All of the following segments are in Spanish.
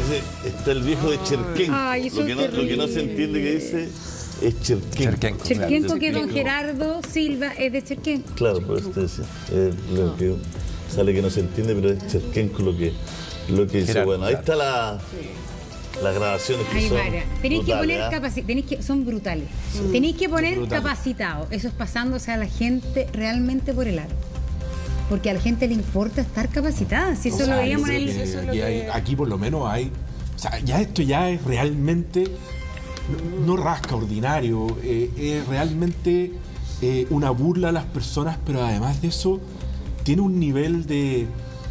dice, está el viejo de Cherquenco. Ay, lo que no se entiende que dice es Cherquenco. Cherquenco, que don Gerardo Silva es de Cherquenco. Claro, por eso te decía. Lo que sale que no se entiende, pero es Cherquenco lo que dice. Gerardo, bueno, ahí está las grabaciones que son tenéis que poner son brutales. Tenéis que poner capacitados. Eso es pasándose a la gente realmente por el aro. Porque a la gente le importa estar capacitada. Si eso lo veíamos en el... Aquí por lo menos hay... O sea, esto ya es realmente... No rasca ordinario. Es realmente una burla a las personas, pero además de eso tiene un nivel de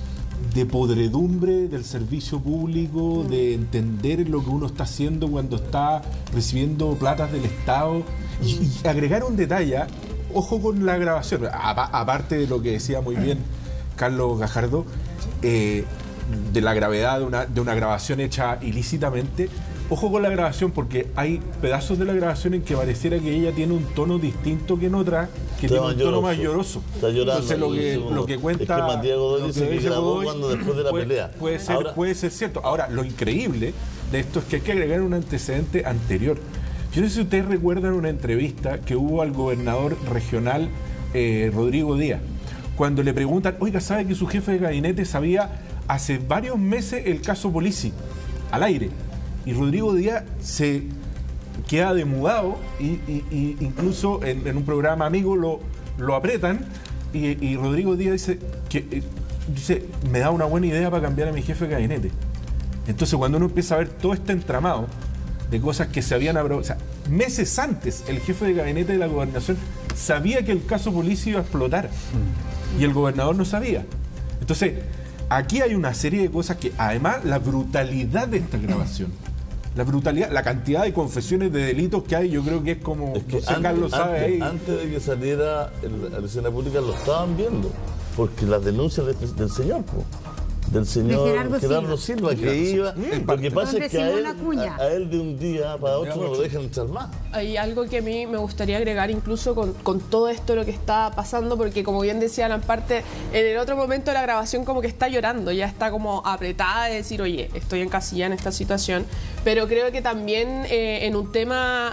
podredumbre del servicio público, de entender lo que uno está haciendo cuando está recibiendo platas del Estado. Y agregar un detalle, ojo con la grabación, aparte de lo que decía muy bien Carlos Gajardo, de la gravedad de una grabación hecha ilícitamente. Ojo con la grabación, porque hay pedazos de la grabación en que pareciera que ella tiene un tono distinto que en otra, que tiene un tono más lloroso. Está llorando. Entonces lo que cuenta... Es que Matías Godoy dice que grabó cuando después de la pelea. Puede ser cierto. Ahora, lo increíble de esto es que hay que agregar un antecedente anterior. Yo no sé si ustedes recuerdan una entrevista que hubo al gobernador regional Rodrigo Díaz, cuando le preguntan, oiga, ¿sabe que su jefe de gabinete sabía hace varios meses el caso Polizzi al aire? Y Rodrigo Díaz se queda demudado y incluso en un programa amigo lo apretan y Rodrigo Díaz dice, me da una buena idea para cambiar a mi jefe de gabinete. Entonces cuando uno empieza a ver todo este entramado de cosas que se habían aprobado, o sea, meses antes el jefe de gabinete de la gobernación sabía que el caso Polizzi iba a explotar y el gobernador no sabía. Entonces aquí hay una serie de cosas que, además, la brutalidad de esta grabación, la cantidad de confesiones de delitos que hay, yo creo que es como... Es que antes de que saliera a la escena pública lo estaban viendo, porque las denuncias del señor, del señor Gerardo Silva, que iba... Lo que pasa es que a él de un día para otro no lo dejan echar más. Hay algo que a mí me gustaría agregar incluso con todo esto lo que está pasando, porque como bien decía Alan Parte, en el otro momento la grabación como que está llorando, ya está como apretada de decir, oye, estoy encasillada en esta situación, pero creo que también en un tema...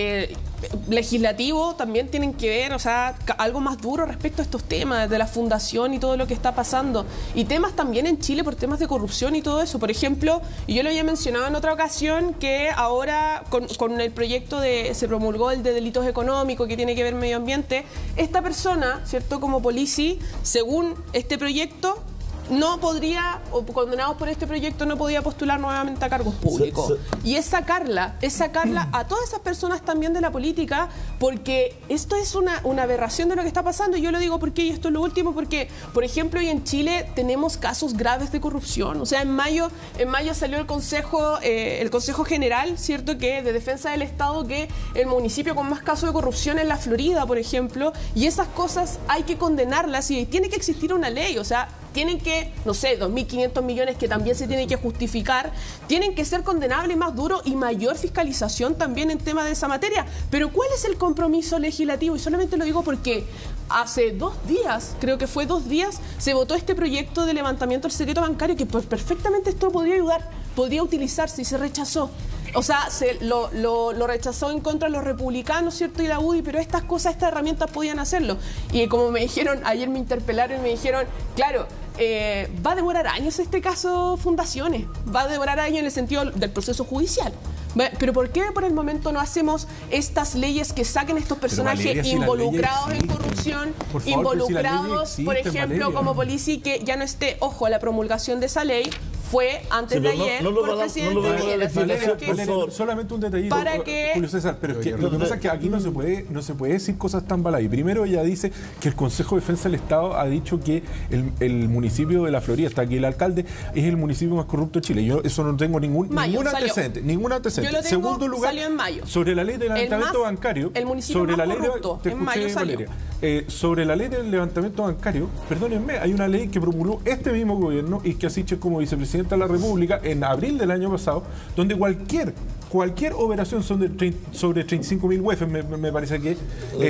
legislativo también tienen que ver, o sea, algo más duro respecto a estos temas de la fundación y todo lo que está pasando, y temas también en Chile por temas de corrupción y todo eso. Por ejemplo, y yo lo había mencionado en otra ocasión, que ahora con el proyecto se promulgó el de delitos económicos que tiene que ver medio ambiente. Esta persona, ¿cierto? Como Polizzi, según este proyecto, no podría, o condenados por este proyecto, no podía postular nuevamente a cargos públicos. Y es sacarla a todas esas personas también de la política, porque esto es una aberración de lo que está pasando. Y yo lo digo porque, y esto es lo último, porque, por ejemplo, hoy en Chile tenemos casos graves de corrupción. O sea, en mayo salió el Consejo General, ¿cierto?, que de Defensa del Estado, que el municipio con más casos de corrupción es la Florida, por ejemplo, y esas cosas hay que condenarlas y tiene que existir una ley. O sea, tienen que, no sé, 2.500 millones que también se tienen que justificar, tienen que ser condenables más duro y mayor fiscalización también en tema de esa materia. Pero ¿cuál es el compromiso legislativo? Y solamente lo digo porque hace 2 días, creo que fue 2 días, se votó este proyecto de levantamiento del secreto bancario que perfectamente esto podría ayudar, podría utilizarse, y se rechazó. O sea, lo rechazó en contra de los republicanos, ¿cierto? Y la UDI, pero estas herramientas podían hacerlo. Y como me dijeron, ayer me interpelaron y me dijeron, claro, va a demorar años este caso Fundaciones, va a demorar años en el sentido del proceso judicial. Pero ¿por qué por el momento no hacemos estas leyes que saquen a estos personajes involucrados en corrupción, involucrados, por ejemplo, como Polizzi, que ya no esté, ojo, a la promulgación de esa ley? Fue antes de ayer por el presidente. Solamente un detallito, para que... Julio César, pero es que lo que pasa es que aquí no se puede decir cosas tan baladí. Primero, ella dice que el Consejo de Defensa del Estado ha dicho que el municipio de La Florida, está aquí el alcalde, es el municipio más corrupto de Chile. Yo eso no tengo ningún antecedente. Yo lo tengo, segundo lugar, salió en mayo. Sobre la ley del levantamiento bancario. El municipio más corrupto, en mayo salió. Sobre la ley del levantamiento bancario, perdónenme, hay una ley que promulgó este mismo gobierno y que Asiche como vicepresidente de la República en abril del año pasado, donde cualquier operación sobre 35.000 UF, me parece que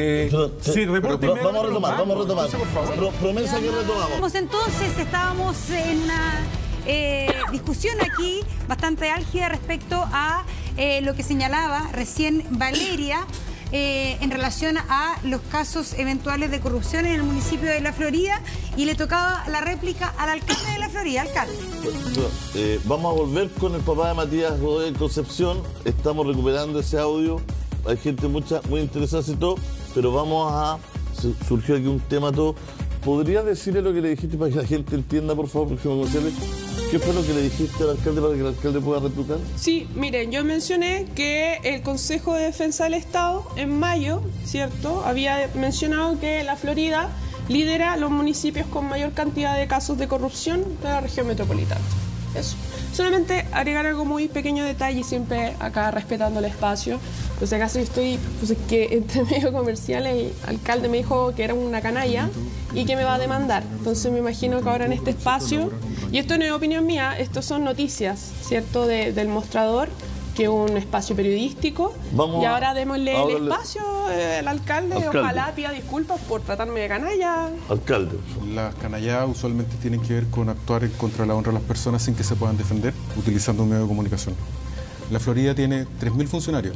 si reporte... Vamos a retomar. Promesa que retomamos. Entonces estábamos discusión aquí bastante álgida respecto a lo que señalaba recién Valeria en relación a los casos eventuales de corrupción en el municipio de La Florida, y le tocaba la réplica al alcalde de La Florida. Alcalde. Vamos a volver con el papá de Matías Godoy en Concepción. Estamos recuperando ese audio. Hay gente muy interesada y todo, pero surgió aquí un tema todo. ¿Podrías decirle lo que le dijiste para que la gente entienda, por favor, próximo comercial? ¿Qué fue lo que le dijiste al alcalde para que el alcalde pueda replicar? Sí, miren, yo mencioné que el Consejo de Defensa del Estado en mayo, ¿cierto?, había mencionado que La Florida lidera los municipios con mayor cantidad de casos de corrupción de la región metropolitana. Eso. Solamente agregar algo muy pequeño detalle, siempre acá respetando el espacio. Pues acaso estoy, pues es que entre medio comercial el alcalde me dijo que era una canalla y que me va a demandar. Entonces me imagino que ahora en este espacio, y esto no es opinión mía, esto son noticias, ¿cierto?, del Mostrador, que es un espacio periodístico. Y ahora démosle el espacio al alcalde. Ojalá pida disculpas por tratarme de canalla. Alcalde. Las canalladas usualmente tienen que ver con actuar en contra de la honra de las personas sin que se puedan defender, utilizando un medio de comunicación. La Florida tiene 3.000 funcionarios.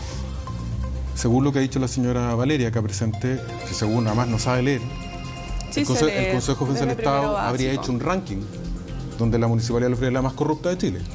Según lo que ha dicho la señora Valeria, acá presente, que según además no sabe leer, Sí, el Consejo de Defensa del Estado habría hecho un ranking donde la Municipalidad de La Florida es la más corrupta de Chile.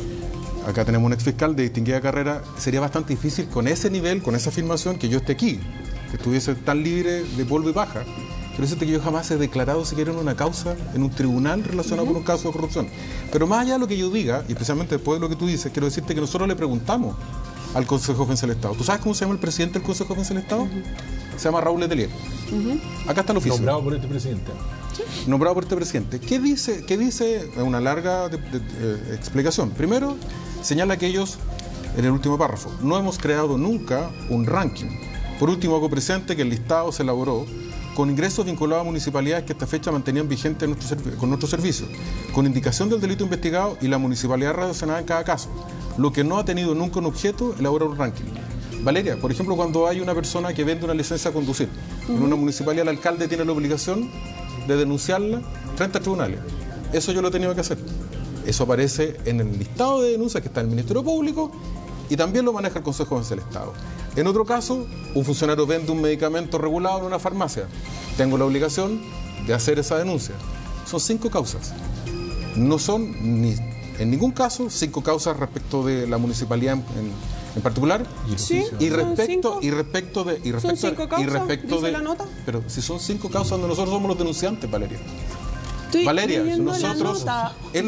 Acá tenemos un exfiscal de distinguida carrera. Sería bastante difícil con ese nivel, con esa afirmación, que yo esté aquí, que estuviese tan libre de polvo y paja. Pero eso es que yo jamás he declarado siquiera en una causa, en un tribunal relacionado con un caso de corrupción. Pero más allá de lo que yo diga, y especialmente después de lo que tú dices, quiero decirte que nosotros le preguntamos al Consejo de Defensa del Estado. ¿Tú sabes cómo se llama el presidente del Consejo de Defensa del Estado? Se llama Raúl Letelier. Acá está el oficio. Nombrado por este presidente. Nombrado por este presidente. ¿Qué dice? Una larga explicación. Primero, señala que ellos, en el último párrafo, no hemos creado nunca un ranking. Por último, hago presente que el listado se elaboró con ingresos vinculados a municipalidades que hasta fecha mantenían vigente con nuestro servicio, con indicación del delito investigado y la municipalidad relacionada en cada caso, lo que no ha tenido nunca un objeto elaborar un ranking. Valeria, por ejemplo, cuando hay una persona que vende una licencia a conducir, en una municipalidad el alcalde tiene la obligación de denunciarla frente a tribunales. Eso yo lo he tenido que hacer. Eso aparece en el listado de denuncias que está en el Ministerio Público y también lo maneja el Consejo de Defensa del Estado. En otro caso, un funcionario vende un medicamento regulado en una farmacia. Tengo la obligación de hacer esa denuncia. Son 5 causas. No son en ningún caso 5 causas respecto de la municipalidad en particular. Sí, y respecto de ¿Son 5 causas? ¿Dice la nota? Pero si son 5 causas donde nosotros somos los denunciantes, Valeria. Estoy Valeria, nosotros es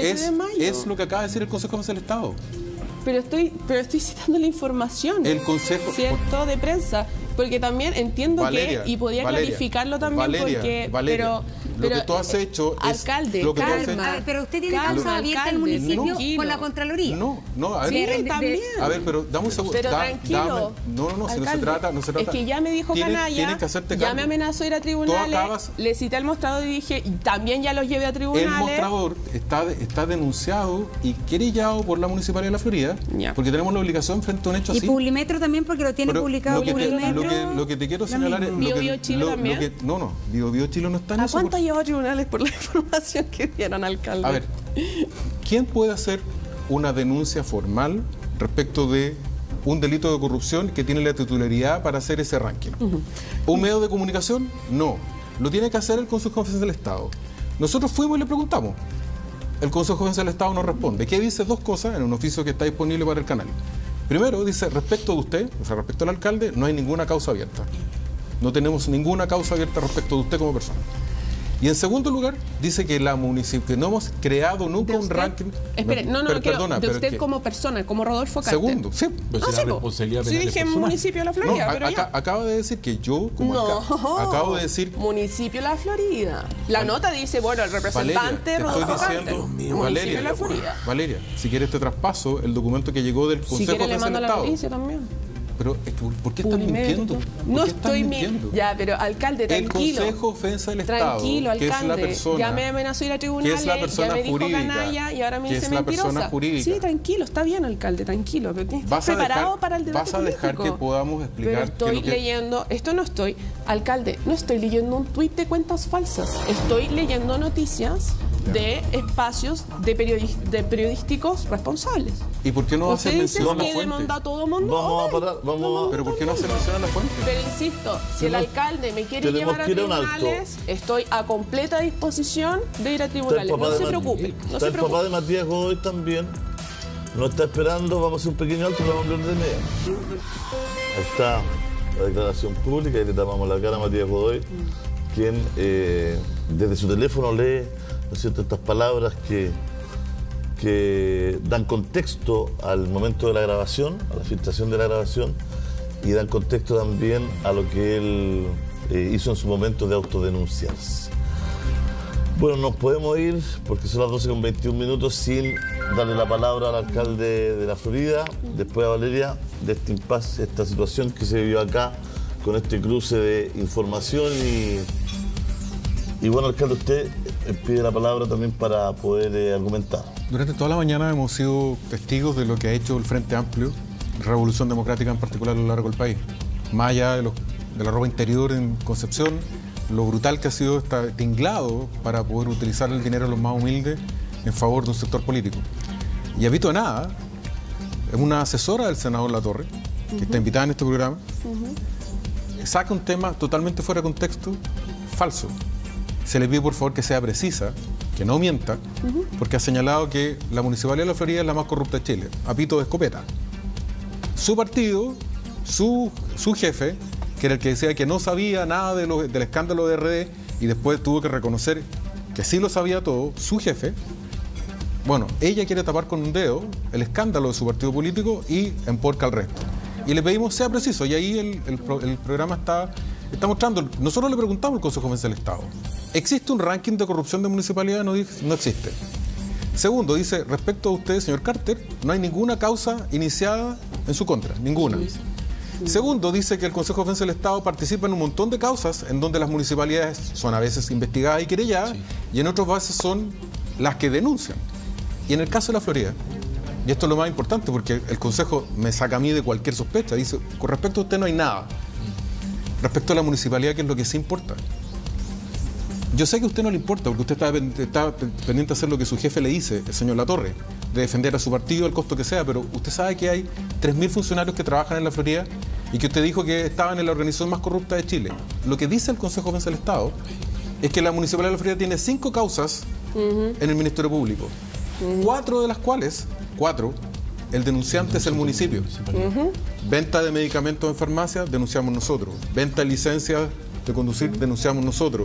lo que acaba de decir el Consejo de Defensa del Estado. Pero estoy citando la información. El Consejo, ¿cierto? De prensa. Porque también entiendo Valeria, que, y podía clarificarlo también, Valeria, lo que tú has hecho es... Alcalde, lo que calma. Tú has hecho, pero usted tiene causa abierta en el municipio con la Contraloría. No, a ver, sí, también. A ver, pero dame un segundo. Pero tranquilo. No, si no se trata. Es que ya me dijo canalla, ya me amenazó ir a tribunales, le cité al mostrador y dije, y también ya los llevé a tribunales. El mostrador está denunciado y querellado por la Municipalidad de La Florida, porque tenemos la obligación frente a un hecho así. Y Publimetro también, porque lo tiene publicado Publimetro. Lo que te quiero señalar es... Bio Chile también. Bio Chile no está en ¿A eso. cuánto llevó a tribunales por la información que dieron, alcalde? A ver, ¿quién puede hacer una denuncia formal respecto de un delito de corrupción que tiene la titularidad para hacer ese ranking? ¿Un medio de comunicación? No. Lo tiene que hacer el Consejo de Defensa del Estado. Nosotros fuimos y le preguntamos. El Consejo de Defensa del Estado nos responde. ¿Qué dice? 2 cosas en un oficio que está disponible para el canal. Primero, dice, respecto de usted, o sea, respecto al alcalde, no hay ninguna causa abierta. No tenemos ninguna causa abierta respecto de usted como persona. Y en segundo lugar, dice que la municipalidad, no hemos creado nunca un ranking... Espere, de usted como persona, como Rodolfo Carter. Segundo, sí. Sí, dije municipio de La Florida, pero acaba de decir que yo, como acabo de decir... Municipio de La Florida. La nota dice, bueno, el representante Rodolfo Carter. Valeria, de La Florida. Valeria, si quieres te traspaso el documento que llegó del Consejo de Defensa del Estado. Si también. Pero, ¿por qué estás mintiendo? No estoy mintiendo. Ya, pero alcalde, tranquilo. El Consejo de Defensa del Estado, tranquilo, alcalde, que es la persona, ya me amenazó ir a tribunales, ya me dijo canalla y ahora me dice mentirosa. Sí, tranquilo, está bien, alcalde, tranquilo. Pero ¿estás preparado para el debate político? Vas a dejar que podamos explicar. Pero estoy leyendo, alcalde, no estoy leyendo un tuit de cuentas falsas. Estoy leyendo noticias de espacios de periodísticos responsables. ¿Y por qué no hace mención a la fuente? fuente? A todo mundo. Vamos a parar, ¿Pero por qué no hace mención a la fuente? Pero insisto, si el alcalde me quiere llevar a tribunales, estoy a completa disposición de ir a tribunales. No se preocupe. Está el papá de Matías Godoy también. Nos está esperando, vamos a hacer un pequeño alto y vamos a hablar de media. Ahí está la declaración pública y le tapamos la cara a Matías Godoy, quien desde su teléfono lee, ¿no es cierto?, estas palabras que dan contexto al momento de la grabación, a la filtración de la grabación, y dan contexto también a lo que él hizo en su momento de autodenunciarse. Bueno, nos podemos ir porque son las 12:21 sin darle la palabra al alcalde de la Florida, después a Valeria, de este impasse, esta situación que se vivió acá con este cruce de información y bueno, alcalde, usted pide la palabra también para poder argumentar. Durante toda la mañana hemos sido testigos de lo que ha hecho el Frente Amplio, Revolución Democrática en particular a lo largo del país. Más allá de la ropa interior en Concepción, lo brutal que ha sido este tinglado para poder utilizar el dinero de los más humildes en favor de un sector político. Y a Vito de Nada, es una asesora del senador Latorre, que está invitada en este programa, saca un tema totalmente fuera de contexto, falso. Se le pide por favor que sea precisa, que no mienta, porque ha señalado que la Municipalidad de La Florida es la más corrupta de Chile, a pito de escopeta. Su partido, su jefe, que era el que decía que no sabía nada del escándalo de RD y después tuvo que reconocer que sí lo sabía todo, su jefe, bueno, ella quiere tapar con un dedo el escándalo de su partido político y emporca al resto. Y le pedimos sea preciso, y ahí el programa está mostrando. Nosotros le preguntamos al Consejo General del Estado, ¿existe un ranking de corrupción de municipalidad? No existe. Segundo, dice, respecto a usted, señor Carter, no hay ninguna causa iniciada en su contra, ninguna. Segundo, dice que el Consejo de Defensa del Estado participa en un montón de causas en donde las municipalidades son a veces investigadas y querelladas y en otras veces son las que denuncian. Y en el caso de la Florida, y esto es lo más importante porque el Consejo me saca a mí de cualquier sospecha, dice, con respecto a usted no hay nada. Respecto a la municipalidad, que es lo que sí importa. Yo sé que a usted no le importa porque usted está pendiente de hacer lo que su jefe le dice, el señor Latorre, de defender a su partido al costo que sea, pero usted sabe que hay 3.000 funcionarios que trabajan en la Florida y que usted dijo que estaban en la organización más corrupta de Chile. Lo que dice el Consejo de Defensa del Estado es que la Municipalidad de la Florida tiene 5 causas en el Ministerio Público, 4 de las cuales, el denunciante es el municipio. Venta de medicamentos en farmacia, denunciamos nosotros. Venta de licencias de conducir, denunciamos nosotros.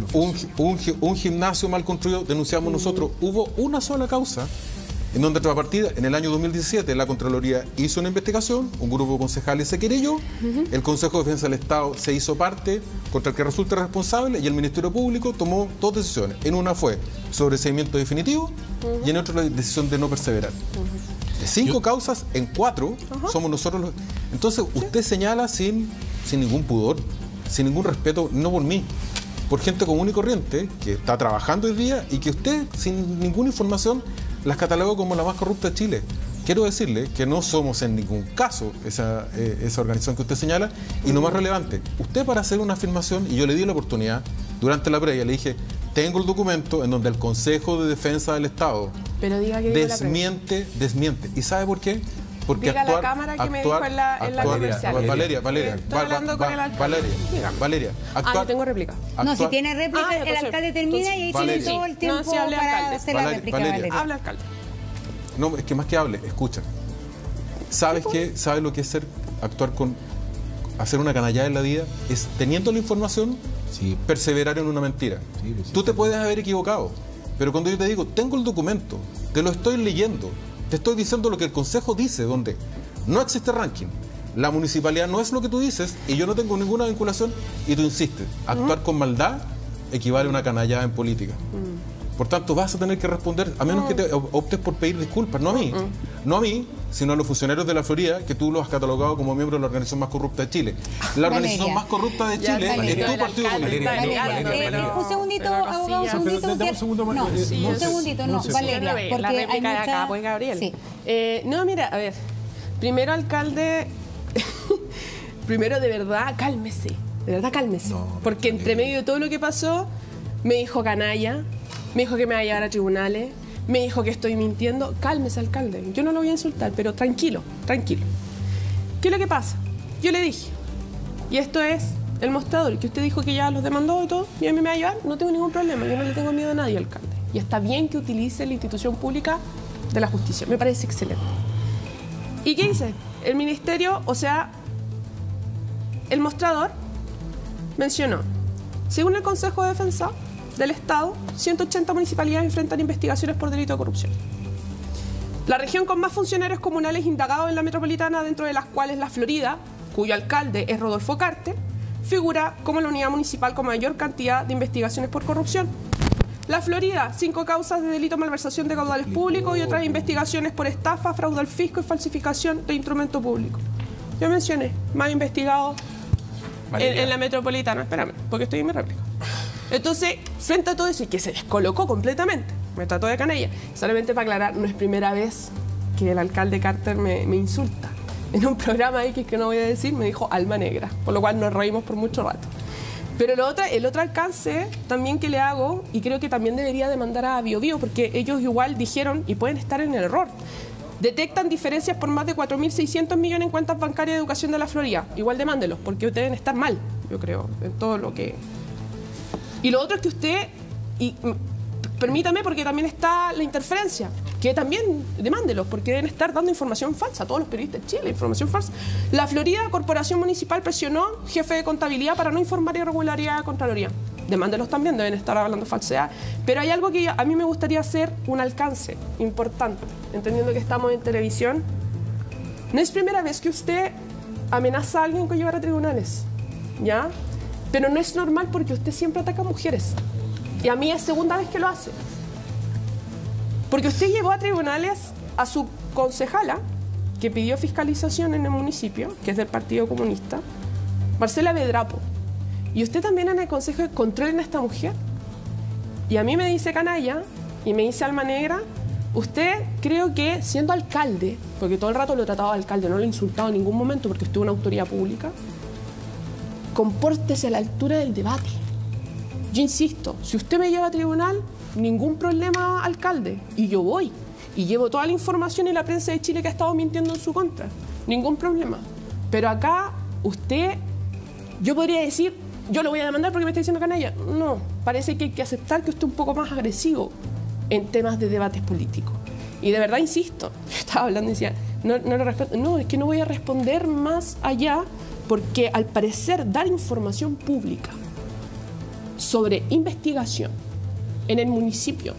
Un gimnasio mal construido, denunciamos nosotros. Hubo una sola causa en donde a partida, en el año 2017, la Contraloría hizo una investigación, un grupo de concejales se querelló, el Consejo de Defensa del Estado se hizo parte contra el que resulta responsable y el Ministerio Público tomó 2 decisiones. En una fue sobreseimiento definitivo y en otra la decisión de no perseverar. De 5 causas, en 4 somos nosotros los... Entonces, usted señala sin ningún pudor, sin ningún respeto, no por mí, por gente común y corriente que está trabajando hoy día y que usted, sin ninguna información, las catalogó como la más corrupta de Chile. Quiero decirle que no somos en ningún caso esa organización que usted señala y lo más relevante, usted para hacer una afirmación, y yo le di la oportunidad durante la previa, le dije, tengo el documento en donde el Consejo de Defensa del Estado desmiente. ¿Y sabe por qué? Porque diga la cámara que me dijo en la comercial. Valeria. Estoy hablando con el alcalde. Valeria. No tengo réplica. No, si tiene réplica, el alcalde termina y ahí tiene todo el tiempo para hacer la réplica. Valeria. Habla, alcalde. No, es que más que hable, escucha. ¿Sabes qué? ¿Sabes lo que es hacer una canallada en la vida? Es, teniendo la información, perseverar en una mentira. Tú te puedes haber equivocado, pero cuando yo te digo, tengo el documento, te lo estoy leyendo, te estoy diciendo lo que el Consejo dice, donde no existe ranking, la municipalidad no es lo que tú dices y yo no tengo ninguna vinculación y tú insistes. Actuar con maldad equivale a una canallada en política. Por tanto, vas a tener que responder, a menos que te optes por pedir disculpas, no a mí, sino a los funcionarios de la Florida, que tú los has catalogado como miembros de la organización más corrupta de Chile. La organización más corrupta de Chile es tu partido político. Un segundito, abogado, un segundito. No, Valeria, porque la réplica de acá, pues, Gabriel. No, mira, a ver, primero, alcalde, primero, de verdad, cálmese, porque entre medio de todo lo que pasó, me dijo canalla, me dijo que me va a llevar a tribunales, me dijo que estoy mintiendo. Cálmese, alcalde, yo no lo voy a insultar, pero tranquilo, tranquilo. ¿Qué es lo que pasa? Yo le dije, y esto es el mostrador, que usted dijo que ya los demandó y todo, y a mí me va a llevar, no tengo ningún problema, yo no le tengo miedo a nadie, alcalde. Y está bien que utilice la institución pública de la justicia, me parece excelente. ¿Y qué dice? El ministerio, o sea, el mostrador mencionó, según el Consejo de Defensa del Estado, 180 municipalidades enfrentan investigaciones por delito de corrupción. La región con más funcionarios comunales indagados en la metropolitana, dentro de las cuales la Florida, cuyo alcalde es Rodolfo Carte, figura como la unidad municipal con mayor cantidad de investigaciones por corrupción. La Florida, 5 causas de delito de malversación de caudales públicos y otras investigaciones por estafa, fraude al fisco y falsificación de instrumento público. Yo mencioné, más investigados en la metropolitana. Espérame, porque estoy en mi réplica. Entonces, frente a todo eso, y que se descolocó completamente, me trató de canalla. Solamente para aclarar, no es primera vez que el alcalde Carter me insulta. En un programa X que no voy a decir, me dijo alma negra, por lo cual nos reímos por mucho rato. Pero el otro alcance también que le hago, y creo que también debería demandar a BioBio, porque ellos igual dijeron, y pueden estar en el error, detectan diferencias por más de 4.600 millones en cuentas bancarias de educación de la Florida. Igual demándelos, porque deben estar mal, yo creo, en todo lo que... Y lo otro es que usted, y permítame, porque también está la interferencia, que también demándelos, porque deben estar dando información falsa, todos los periodistas de Chile, información falsa. La Florida Corporación Municipal presionó jefe de contabilidad para no informar irregularidad de Contraloría. Demándelos también, deben estar hablando falsedad. Pero hay algo que a mí me gustaría hacer un alcance importante, entendiendo que estamos en televisión. No es primera vez que usted amenaza a alguien con llevar a tribunales, ¿ya? Pero no es normal porque usted siempre ataca a mujeres. Y a mí es segunda vez que lo hace. Porque usted llevó a tribunales a su concejala, que pidió fiscalización en el municipio, que es del Partido Comunista, Marcela Bedrapo. Y usted también en el consejo controlen a esta mujer. Y a mí me dice canalla, y me dice alma negra, usted creo que siendo alcalde, porque todo el rato lo he tratado de alcalde, no lo he insultado en ningún momento porque usted es una autoridad pública, compórtese a la altura del debate. Yo insisto, si usted me lleva a tribunal, ningún problema, alcalde, y yo voy, y llevo toda la información y la prensa de Chile que ha estado mintiendo en su contra, ningún problema. Pero acá, usted, yo podría decir, yo lo voy a demandar porque me está diciendo canalla. No, parece que hay que aceptar que usted es un poco más agresivo en temas de debates políticos. Y de verdad, insisto, estaba hablando y decía, no, es que no voy a responder más allá, porque al parecer dar información pública sobre investigación en el municipio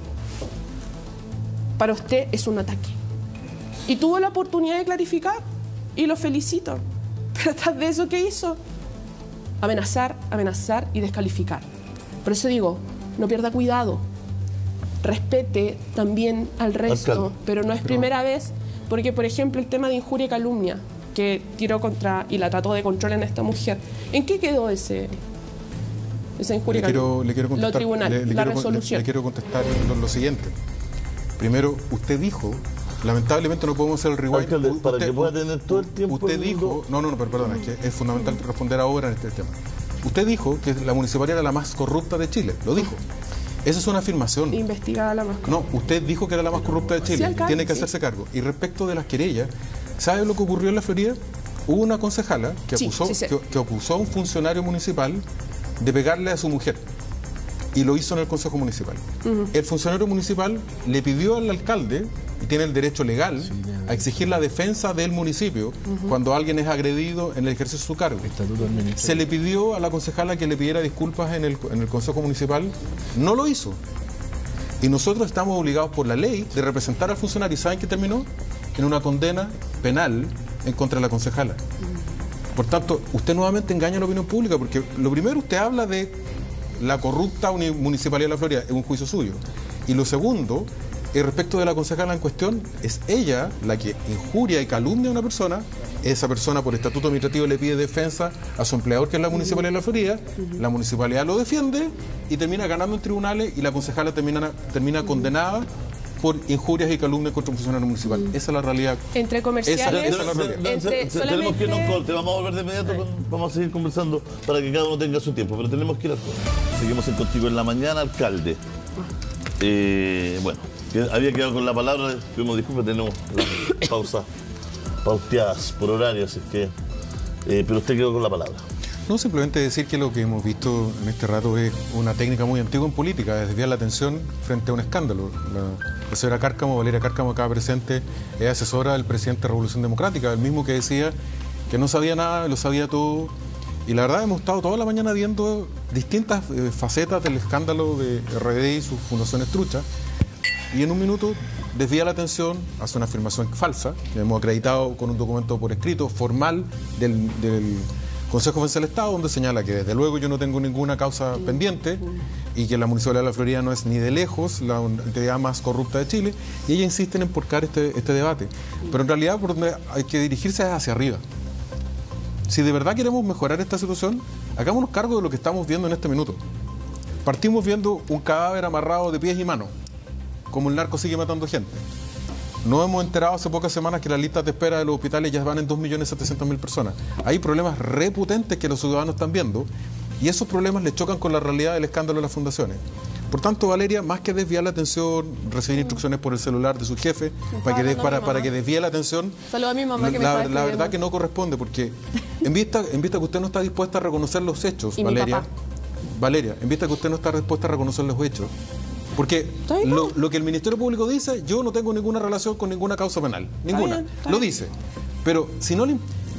para usted es un ataque. Y tuvo la oportunidad de clarificar y lo felicito. Pero tras de eso, ¿qué hizo? Amenazar, amenazar y descalificar. Por eso digo, no pierda cuidado. Respete también al resto, pero no es primera vez, porque por ejemplo el tema de injuria y calumnia que tiró contra y la trató de controlar en esta mujer. ¿En qué quedó esa injuria y calumnia? Le quiero contestar, los tribunales, la resolución. Le quiero contestar lo siguiente. Primero, usted dijo, lamentablemente no podemos hacer el rewind. Alcalde, para que pueda tener todo el tiempo. Usted dijo, pero perdón, es que es fundamental responder ahora en este tema. Usted dijo que la municipalidad era la más corrupta de Chile, lo dijo. Esa es una afirmación. Investigada la más corrupta. No, usted dijo que era la más corrupta de Chile. Sí, alcalde, tiene que hacerse cargo. Y respecto de las querellas, ¿sabe lo que ocurrió en la Florida? Hubo una concejala que acusó a un funcionario municipal de pegarle a su mujer. Y lo hizo en el Consejo Municipal. El funcionario municipal le pidió al alcalde, y tiene el derecho legal, a exigir la defensa del municipio cuando alguien es agredido en el ejercicio de su cargo. Se le pidió a la concejala que le pidiera disculpas en el Consejo Municipal, no lo hizo. Y nosotros estamos obligados por la ley de representar al funcionario. ¿Y saben qué terminó? En una condena penal en contra de la concejala. Por tanto, usted nuevamente engaña a la opinión pública, porque lo primero, usted habla de la corrupta municipalidad de la Florida, es un juicio suyo. Y lo segundo, respecto de la concejala en cuestión, es ella la que injuria y calumnia a una persona. Esa persona por estatuto administrativo le pide defensa a su empleador, que es la municipalidad de la Florida. La municipalidad lo defiende y termina ganando en tribunales, y la concejala termina condenada por injurias y calumnias contra un funcionario municipal. Esa es la realidad. Entre comerciales... Esa es la realidad. Tenemos que irnos a un corte. Vamos a volver de inmediato. Vamos a seguir conversando para que cada uno tenga su tiempo. Pero tenemos que ir al corte. Seguimos en Contigo en la Mañana, alcalde. Bueno, había quedado con la palabra, pedimos disculpas, tenemos las pausas pauteadas por horario, así que... pero usted quedó con la palabra. No, simplemente decir que lo que hemos visto en este rato es una técnica muy antigua en política, es desviar la atención frente a un escándalo. La señora Cárcamo, Valeria Cárcamo, acá presente, es asesora del presidente de Revolución Democrática, el mismo que decía que no sabía nada, lo sabía todo. Y la verdad hemos estado toda la mañana viendo distintas facetas del escándalo de RD y sus fundaciones truchas. Y en un minuto desvía la atención, hace una afirmación falsa, que hemos acreditado con un documento por escrito formal del Consejo de Defensa del Estado, donde señala que desde luego yo no tengo ninguna causa pendiente y que la Municipalidad de La Florida no es ni de lejos la entidad más corrupta de Chile, y ella insiste en emporcar este debate. Pero en realidad por donde hay que dirigirse es hacia arriba. Si de verdad queremos mejorar esta situación, hagámonos cargo de lo que estamos viendo en este minuto. Partimos viendo un cadáver amarrado de pies y manos, como el narco sigue matando gente. Nos hemos enterado hace pocas semanas que las listas de espera de los hospitales ya van en 2.700.000 personas. Hay problemas repotentes que los ciudadanos están viendo y esos problemas le chocan con la realidad del escándalo de las fundaciones. Por tanto, Valeria, más que desviar la atención, recibir instrucciones por el celular de su jefe para que desvíe la atención, saludo a mi mamá que la verdad que no corresponde, porque en vista que usted no está dispuesta a reconocer los hechos, Valeria, en vista que usted no está dispuesta a reconocer los hechos, porque lo que el Ministerio Público dice, yo no tengo ninguna relación con ninguna causa penal, ninguna, lo dice. Pero si no le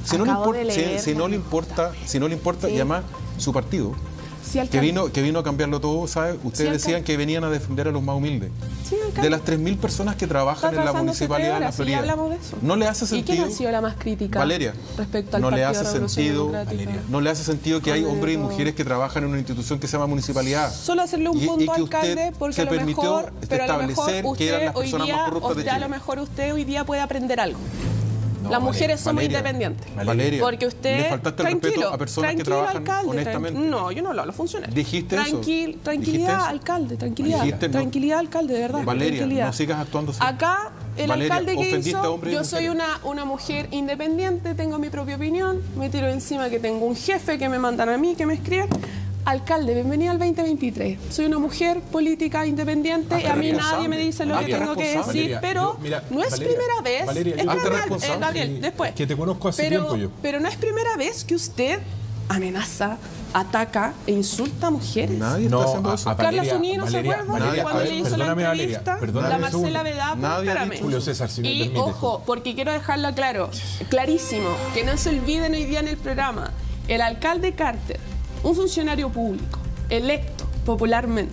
importa, Sí. llama su partido, Sí, que vino a cambiarlo todo, ¿sabe? Ustedes decían que venían a defender a los más humildes. Sí, de las 3.000 personas que trabajan en la Municipalidad de La Florida, hablamos de eso. ¿no le hace sentido? ¿Y quién ha sido la más crítica? Valeria, respecto al no le Partido hace de Revolución sentido, Democrática? no le hace sentido que hay hombres y mujeres que trabajan en una institución que se llama municipalidad. Solo hacerle un punto, alcalde, porque a lo mejor, que eran las personas más corruptas de Chile. A lo mejor usted hoy día puede aprender algo. No, las mujeres somos Valeria, independientes. Valeria, porque usted, le faltaste el respeto a personas que trabajan alcalde, honestamente. No, yo no hablo a los funcionarios. ¿Dijiste eso? Tranquilidad, ¿Dijiste eso? alcalde, tranquilidad. ¿Dijiste? Tranquilidad, alcalde, de verdad. Valeria, tranquilidad. no sigas actuando así. Acá, el Valeria, alcalde que ofendiste a hizo, hombres y yo soy una mujer independiente, tengo mi propia opinión, me tiro encima que tengo un jefe que me mandan a mí, que me escriben. Alcalde, bienvenida al 2023. Soy una mujer política independiente y a mí nadie me dice lo que tengo que decir, Valeria, pero no es primera vez. Valeria, Gabriel, después. Que te conozco hace tiempo yo. Pero no es primera vez que usted amenaza, ataca e insulta a mujeres. Nadie está haciendo eso. Carla Zunini, ¿no se acuerda? Cuando le hizo la entrevista, la Marcela Vedá, espérame. Julio César, si me permite. Ojo, porque quiero dejarlo clarísimo, que no se olviden hoy día en el programa, el alcalde Carter, un funcionario público, electo popularmente,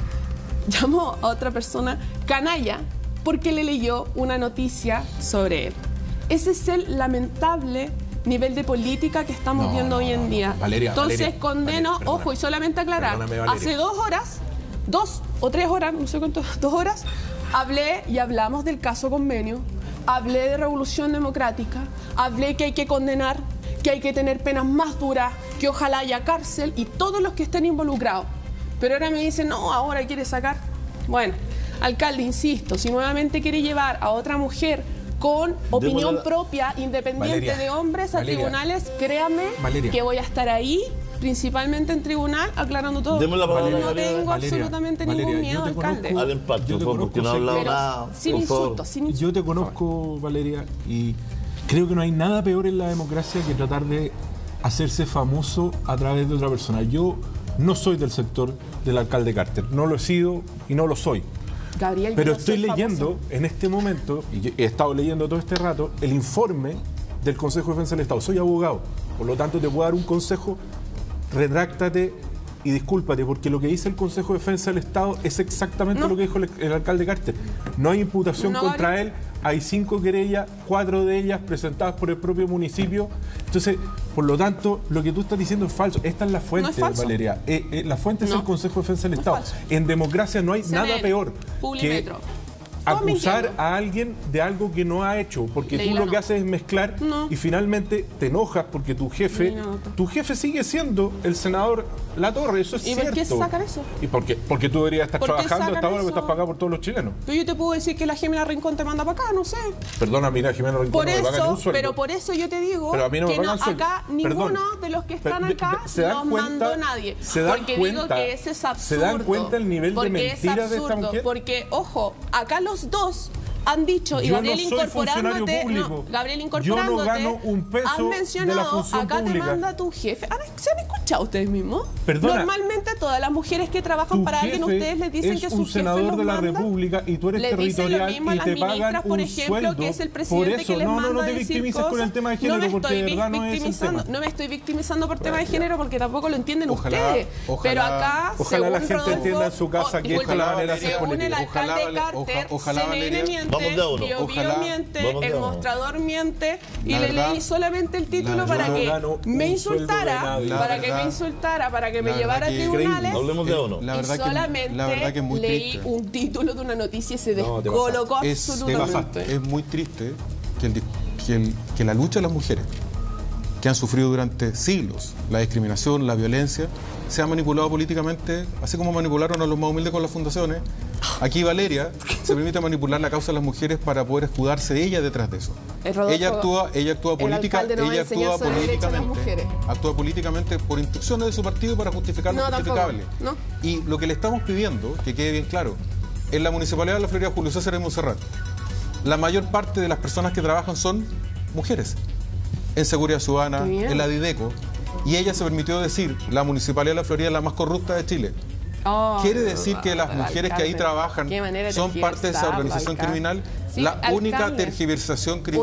llamó a otra persona canalla porque le leyó una noticia sobre él. Ese es el lamentable nivel de política que estamos viendo hoy en día. Valeria, entonces condeno, Valeria, ojo, y solamente aclarar, hace 2 horas, 2 o 3 horas, no sé cuánto, 2 horas, hablé y hablamos del caso Convenio, hablé de Revolución Democrática, hablé que hay que condenar, que hay que tener penas más duras, que ojalá haya cárcel y todos los que estén involucrados. Pero ahora me dicen, no, ahora quiere sacar. Bueno, alcalde, insisto, si nuevamente quiere llevar a otra mujer con opinión propia, independiente de hombres a tribunales, créame que voy a estar ahí, principalmente en tribunal, aclarando todo. No tengo absolutamente ningún miedo, alcalde. Al empate, porque no ha hablado nada. Sin insultos, sin insultos. Yo te conozco, Valeria, y creo que no hay nada peor en la democracia que tratar de hacerse famoso a través de otra persona. Yo no soy del sector del alcalde Carter, no lo he sido y no lo soy. Gabriel, pero estoy leyendo en este momento, y he estado leyendo todo este rato, el informe del Consejo de Defensa del Estado. Soy abogado, por lo tanto te puedo dar un consejo, retráctate y discúlpate, porque lo que dice el Consejo de Defensa del Estado es exactamente lo que dijo el alcalde Carter. No hay imputación contra él, hay 5 querellas, 4 de ellas presentadas por el propio municipio. Entonces, por lo tanto, lo que tú estás diciendo es falso. Esta es la fuente, Valeria. La fuente es el Consejo de Defensa del Estado. En democracia no hay nada peor acusar a alguien de algo que no ha hecho, porque tú lo que haces es mezclar y finalmente te enojas porque tu jefe sigue siendo el senador Latorre, eso es cierto. ¿Y por qué sacan eso? ¿Y porque tú deberías estar trabajando hasta ahora que estás pagado por todos los chilenos? Pero yo te puedo decir que la Jimena Rincón te manda para acá, no sé. Perdona, mira, Jimena Rincón por no me paga ni un eso, sueldo. pero por eso yo te digo pero a mí no que me pagan sueldo. acá ninguno de los que están acá los mandó nadie. Porque digo que ese es absurdo. ¿Se dan cuenta el nivel de mentiras de esta mujer? Porque, ojo, acá los dos han dicho, y Gabriel incorporándote, Gabriel incorporándote, yo no gano un peso han mencionado, de la función acá pública. te manda tu jefe. ¿Se han escuchado ustedes mismos? Perdona, normalmente todas las mujeres que trabajan para alguien, ustedes les dicen que su jefe es un senador de la República y tú eres territorial y te pagan por un ejemplo, sueldo. Que es el presidente por eso, que les manda no te a decir victimices cosas. con el tema de género, porque de verdad no es el tema. No me estoy victimizando por tema de género porque tampoco lo entienden ustedes. Pero acá, ojalá la gente entienda en su casa que esta es la manera de hacer política. Según el alcalde Carter, CNN miente, miente, el mostrador miente, y le leí solamente el título para que me insultara, para que me llevara a tribunales. Hablemos de uno. La verdad que es muy leí triste. un título de una noticia y se descolocó absolutamente. Es muy triste que la lucha de las mujeres, que han sufrido durante siglos la discriminación, la violencia, se ha manipulado políticamente, así como manipularon a los más humildes con las fundaciones. Aquí Valeria se permite manipular la causa de las mujeres para poder escudarse ella detrás de eso. Ella actúa políticamente por instrucciones de su partido para justificar lo justificable. Y lo que le estamos pidiendo, que quede bien claro, en la Municipalidad de La Florida, Julio César y Montserrat, la mayor parte de las personas que trabajan son mujeres. En Seguridad Ciudadana, en la Dideco, y ella se permitió decir, la Municipalidad de La Florida es la más corrupta de Chile. Quiere decir que las mujeres que ahí trabajan son parte de esa organización criminal. La única tergiversación es que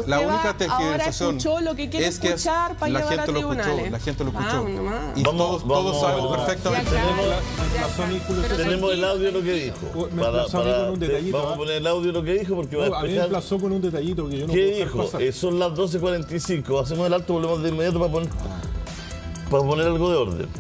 la gente lo escuchó. La gente lo escuchó. Y todos sabemos perfectamente. Tenemos el audio de lo que dijo. Vamos a poner el audio de lo que dijo porque va a explicar. A mí me emplazó con un detallito que yo no ¿Qué dijo? Son las 12:45. Hacemos el alto, volvemos de inmediato para poner algo de orden.